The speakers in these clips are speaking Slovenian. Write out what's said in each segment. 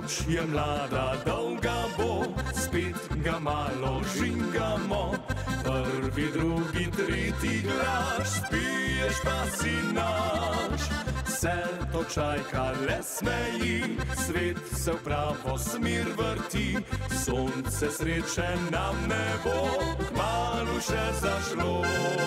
Noč je mlada, dolga bo, spet ga malo žingamo. Prvi, drugi, tretji glas, spiješ pa si naš. Se to čajka le smeji, svet se v pravo smer vrti. Sonce sreče nam ne bo, kmalu še zašlo.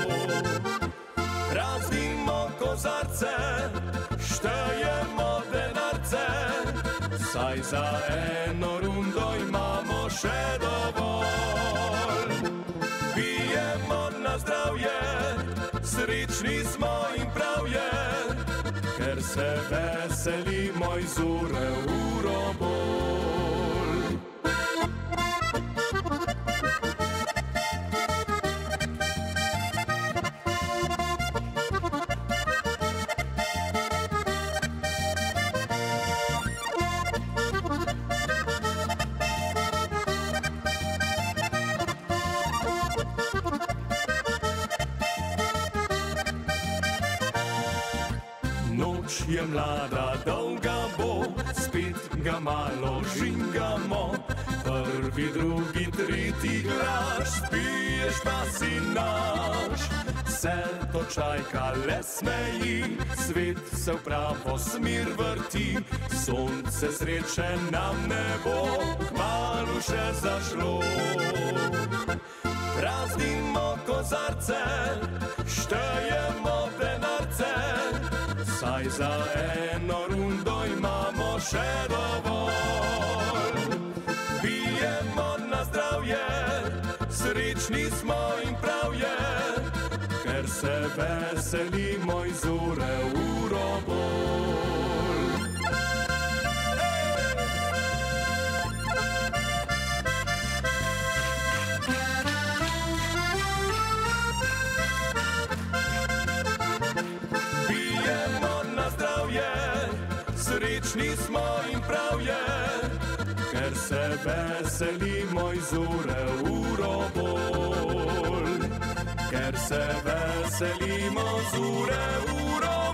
Praznimo kozarce, štejemo denarce, saj za eno rundo imamo še dovolj. Pijemo na zdravje, srečni smo in prav je, ker se veselimo iz ure v uro bolj. Noč je mlada, dolga bo, spet ga malo žingamo. Prvi, drugi, tretji glas, spiješ pa si naš. Se to čajka le smeji, svet se v pravo smer vrti. Sonce sreče nam ne bo, kmalu še zašlo. Praznimo kozarce, štejemo denarce, saj za eno rundo imamo še dovolj. Pijemo na zdravje, srečni smo in prav je, ker se veselimo iz ure v uro bolj. Srečni smo in prav je, ker se veselimo iz ure v uro bolj. Ker se veselimo z ure v uro bolj.